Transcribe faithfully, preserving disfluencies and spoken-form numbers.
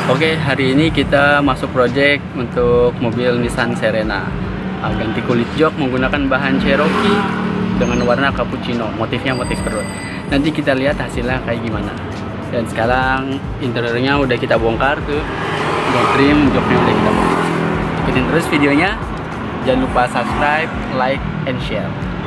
Oke, hari ini kita masuk project untuk mobil Nissan Serena. Uh, ganti kulit jok menggunakan bahan Cherokee dengan warna cappuccino, motifnya motif perut. Nanti kita lihat hasilnya kayak gimana. Dan sekarang interiornya udah kita bongkar tuh, udah trim, joknya udah kita bongkar. Ikutin terus videonya, jangan lupa subscribe, like, and share.